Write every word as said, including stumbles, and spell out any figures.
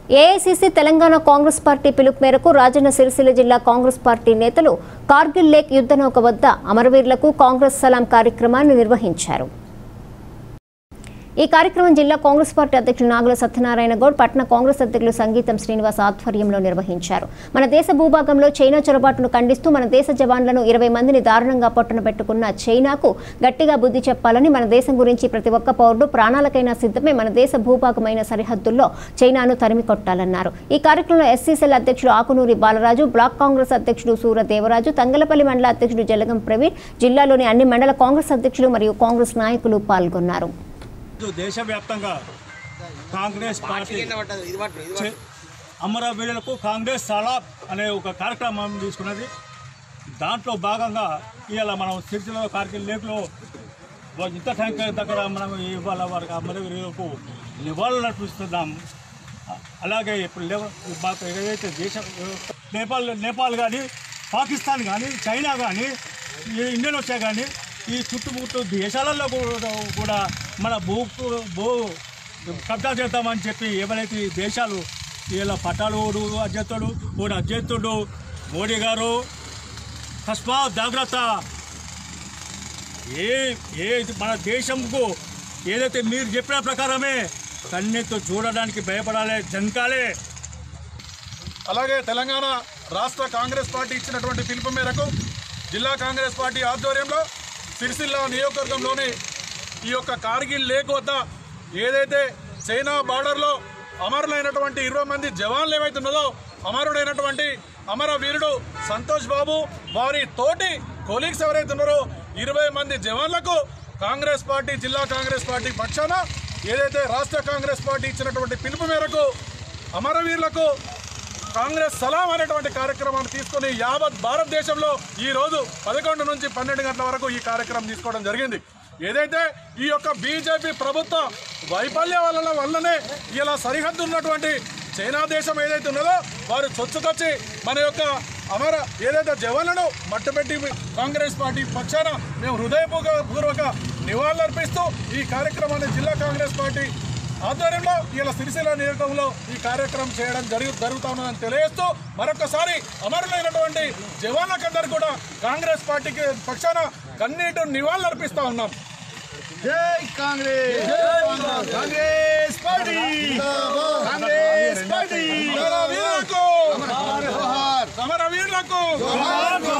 AICC Telangana Congress party పిలుపు మేరకు రాజన్న సిరిసిల్ల జిల్లా కాంగ్రెస్ పార్టీ నేతలు కార్గిల్ లేక్ యుద్ధనౌక వద్ద అమరవీరులకు కాంగ్రెస్ సలాం కార్యక్రమాన్ని నిర్వహించారు। ఈ కార్యక్రమం జిల్లా కాంగ్రెస్ పార్టీ అధ్యక్షులు నాగుల సత్యనారాయణ గౌడ్, పట్టణ కాంగ్రెస్ అధ్యక్షులు సంగీతం శ్రీనివాస్ ఆధ్వర్యంలో నిర్వహించారు। మన దేశ భూభాగంలో చైనా చొరబాటును ఖండిస్తూ మన దేశ జవాన్లను ఇరవై మందిని దారుణంగా పట్టున పెట్టుకున్న చైనాకు గట్టిగా బుద్ధి చెప్పాలని, మన దేశం గురించి ప్రతి ఒక్క పౌరుడు ప్రాణాలకైనా సిద్ధమే, మన దేశ భూభాగమైన సరిహద్దుల్లో చైనాను తరిమి కొట్టాలన్నారు। ఈ కార్యక్రమంలో ఎస్సీసీఎల్ అధ్యక్షుడు ఆకునూరి బాలరాజు, బ్లాక్ కాంగ్రెస్ అధ్యక్షుడు సూర దేవరాజు, తంగలపల్లి మండల అధ్యక్షుడు జలగం ప్రవీణ్, జిల్లాలోని అన్ని మండల కాంగ్రెస్ అధ్యక్షులు మరియు కాంగ్రెస్ నాయకులు పాల్గొన్నారు। దేశవ్యాప్తంగా కాంగ్రెస్ పార్టీ అమరవీరులకు కాంగ్రెస్ సలాం అనే ఒక కార్యక్రమం తీసుకున్నది। దాంట్లో భాగంగా ఇవాళ మనం సిరిసిల్ల కార్గిల్ లేక్లో యుద్ధ ట్యాంకర్ దగ్గర మనం ఇవాళ వారికి అమరవీరులకు నివాళులు అర్పిస్తున్నాం। అలాగే ఇప్పుడు మాకు ఏదైతే దేశం నేపాల్ నేపాల్ కానీ, పాకిస్తాన్ కానీ, చైనా కానీ, ఇండోనేషియా కానీ ఈ చుట్టుముట్టు దేశాలలో కూడా మన భూ భూ కబ్జా చేద్దామని చెప్పి ఎవరైతే దేశాలు ఇలా పట్టాలు అధ్యక్షుడు ఓడి అధ్యక్షుడు మోడీ గారు తస్మాత్ జాగ్రత్త, ఏ ఏ మన దేశంకు ఏదైతే మీరు చెప్పిన ప్రకారమే కన్నెతో చూడడానికి భయపడాలి, జంకాలే। అలాగే తెలంగాణ రాష్ట్ర కాంగ్రెస్ పార్టీ ఇచ్చినటువంటి పిలుపు మేరకు జిల్లా కాంగ్రెస్ పార్టీ ఆధ్వర్యంలో సిరిసిల్ల నియోజకవర్గంలోని ఈ యొక్క కార్గిల్ లేక్ వద్ద ఏదైతే చైనా బార్డర్లో అమరులైనటువంటి ఇరవై మంది జవాన్లు ఏవైతే ఉన్నదో, అమరుడైనటువంటి అమర వీరుడు సంతోష్ బాబు వారి తోటి కొలీగ్స్ ఎవరైతే ఉన్నారో ఇరవై మంది జవాన్లకు కాంగ్రెస్ పార్టీ జిల్లా కాంగ్రెస్ పార్టీ పక్షాన ఏదైతే రాష్ట్ర కాంగ్రెస్ పార్టీ ఇచ్చినటువంటి పిలుపు మేరకు అమరవీరులకు కాంగ్రెస్ సలాం అనేటువంటి కార్యక్రమాన్ని తీసుకుని యావత్ భారతదేశంలో ఈ రోజు పదకొండు నుంచి పన్నెండు గంటల వరకు ఈ కార్యక్రమం తీసుకోవడం జరిగింది। ఏదైతే ఈ యొక్క బీజేపీ ప్రభుత్వ వైఫల్యం వలన వల్లనే ఇలా సరిహద్దు ఉన్నటువంటి చైనా దేశం ఏదైతే ఉన్నదో వారు చొచ్చుకొచ్చి మన యొక్క అమర ఏదైతే జవాన్లను మట్టుపెట్టి కాంగ్రెస్ పార్టీ పక్షాన మేము హృదయపూర్వక నివాళులర్పిస్తూ ఈ కార్యక్రమాన్ని జిల్లా కాంగ్రెస్ పార్టీ ఆధ్వర్యంలో ఇలా సిరిసిల్ల నియోజకవర్గంలో ఈ కార్యక్రమం చేయడం జరుగు జరుగుతా ఉన్నదని తెలియజేస్తూ మరొకసారి అమరులైనటువంటి జవాన్లకందరూ కూడా కాంగ్రెస్ పార్టీకి పక్షాన కన్నీటి నివాళులు అర్పిస్తా ఉన్నాం। జై కాంగ్రెస్, కాంగ్రెస్ పార్టీ, కాంగ్రెస్ పార్టీ, అమరవీరులకు, అమరవీరులకు